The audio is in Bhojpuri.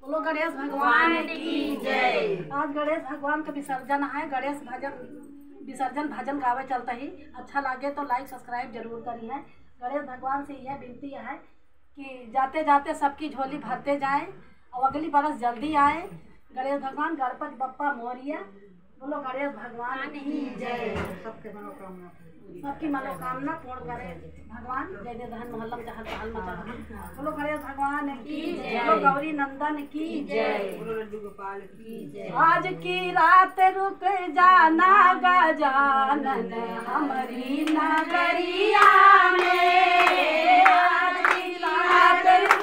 बोलो गणेश भगवान की जय। आज गणेश भगवान का विसर्जन है। गणेश विसर्जन भजन गावे चलता ही। अच्छा लगे तो लाइक सब्सक्राइब जरूर करी है। गणेश भगवान से यह विनती है कि जाते जाते सबकी झोली भरते जाए और अगली बरस जल्दी आए। गणेश भगवान गणपति बप्पा मोरिया। बोलो गणेश भगवान की जय। सबकी मनोकामना पूर्ण करे भगवान। जय जय धन मोहल्लम जहर पहल मचा। बोलो गणेश भगवान की जय। बोलो गौरी नंदन की जय। बोलो लड्डू गोपाल की जय। आज की रात रुक जाना गजानन हमारी नगरिया में। आज की रात